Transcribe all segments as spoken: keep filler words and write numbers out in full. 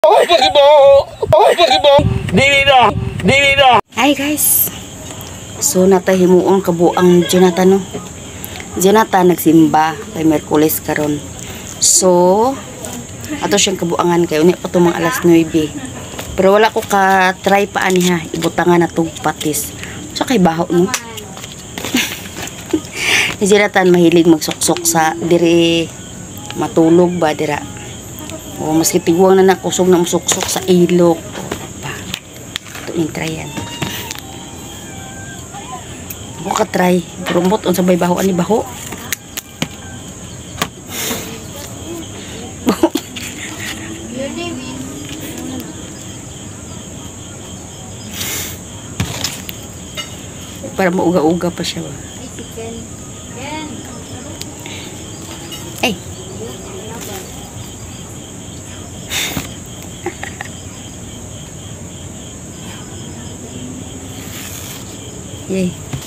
Oh, pagibaho! Oh, pagibaho! Dili na! Dili na! Hi guys! So natahimuon kabuang Jonathan no? Jonathan nagsimba kay Merkules karon. So ato siyang kabuangan kay uni pa tumang alas nuwebe. Pero wala ko ka try pa ani ha, ibutangan na tong patis. So kay baho no. Si Jonathan mahilig magsuksok sa diri matulog ba dira. O maski tiguang na nakusog na musuksok sa ilok. Pa. Ito yung try yan. Ako ka try. Rumot on sa bay baho ani baho. Para mauga-uga pa siya ba. Ay. Yay.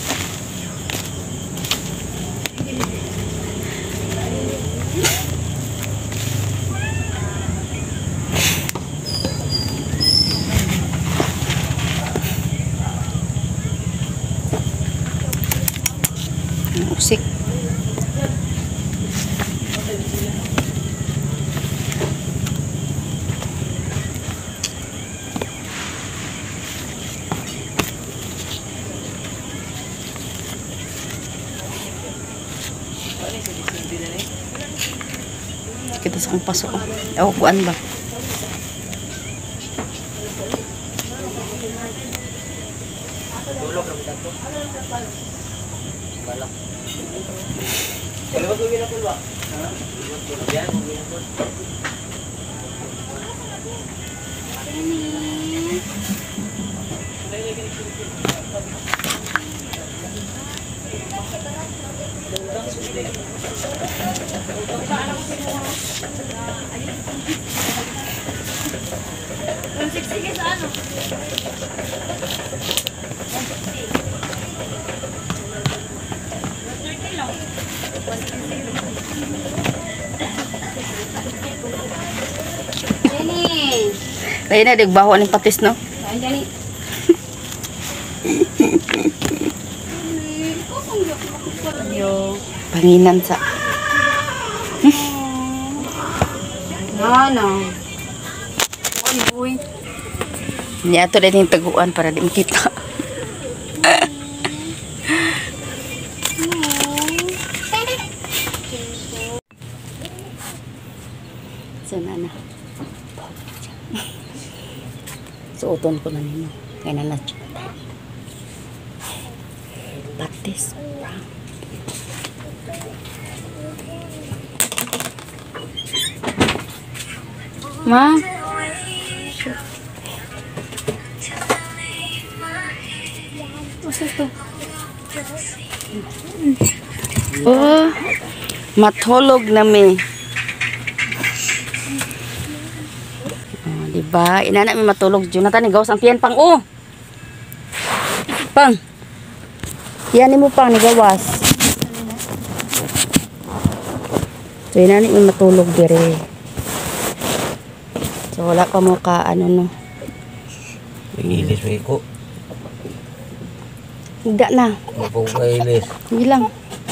Usik. Kita sa kong pasok. Oh, kuan ba? Kaya na, digbaho ng patis, no? Panginan sa... Ano? Uy. Hindi ato din yung taguan para di makita. Sana na. Suoton ko na ninyo. Kaya na na-chat. Patis. Ma? What's ito? Oh, matulog na mi. Oh, diba? Inana mi matulog. Jonathan, igawas ang piyan pang. Oh! Pang! Yan mo pang, nigawas. So, inana mi matulog dire. So, wala pa mo ka, ano, no. Ilis mo iko. Hindi na. Mapong ka ilis. Hindi lang.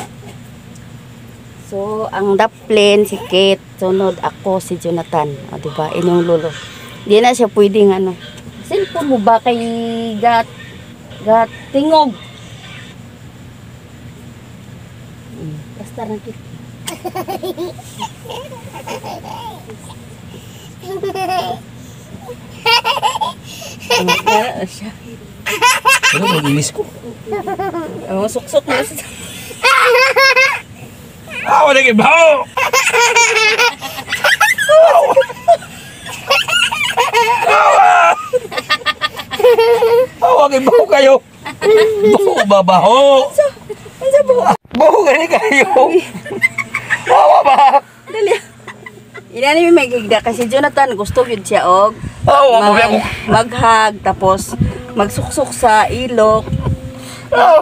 So, ang daplin, si Kate. Sunod ako, si Jonathan. O, diba? Inyong lolo. Hindi na siya pwedeng, ano. Cellphone mo ba kay gat, gat, tingog? Hmm, basta na Kate. Ano siya? Ano mo ilis ko? Ang suksok na siya. Ah, wala kayo baho! Ah, wala kayo baho kayo! Baho ba baho? Ano ba? Baho gani kayo! Baho ba? Dali. Inani may magigda kasi Jonathan gusto yun siya og Oh, mag, ako. maghag tapos magsuksok sa ilok. Oh.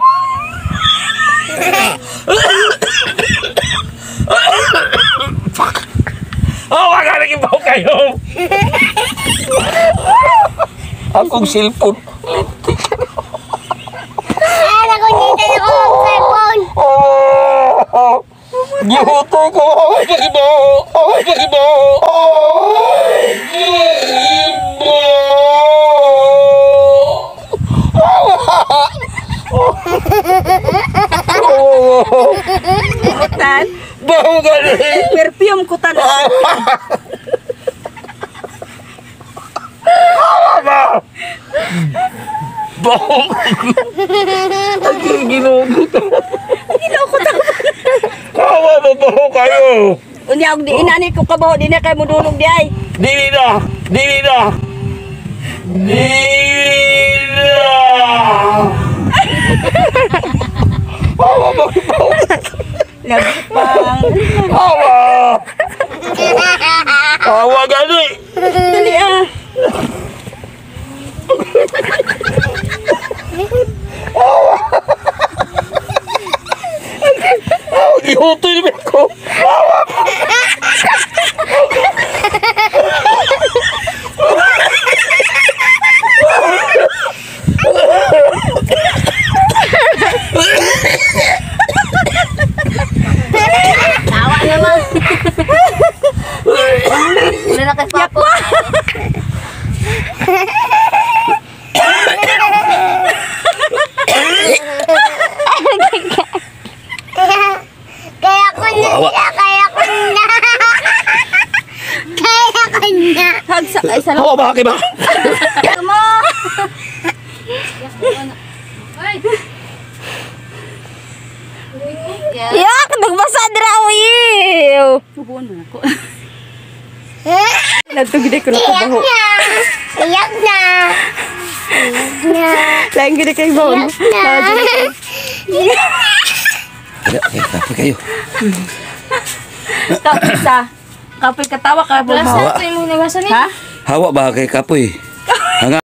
Oh, wag ka nagibaw kayo. Akong cellphone. Ay, nakunita na ko ang cellphone. Oh, gihuto ko. Away pagibaw. Away pagibaw. Kutan. Baho gali. Perfume kutan. Baho. Ang ginugutan. Ginukutan. Kawa mo baho kayo. Unya og di inani ko kabaho di na kay modulog di ay. Dili na. Dili na. Dili na. Kawa mo baho. Lagi pang. Kawa. Kawa gali. Dali ah. Oh, gihutoy naman ko. Tawa naman. Wala na kay Papo. Kaya ko na siya, kaya ko na. Kaya ko na. Hagsa ay sa Kawa ba ba? Mo. yak nagbasa dira uy. Subuan mo ako. Nagtugide ko na Iyak kabaho. na. Iyak na. Iyak na. Lain gid kay bawo. Iyak na. Kape kayo. Tapos sa kapoy katawa ka ba? Lasa ko yung mga nagasa ni. Ha? Hawa ba kay kapoy?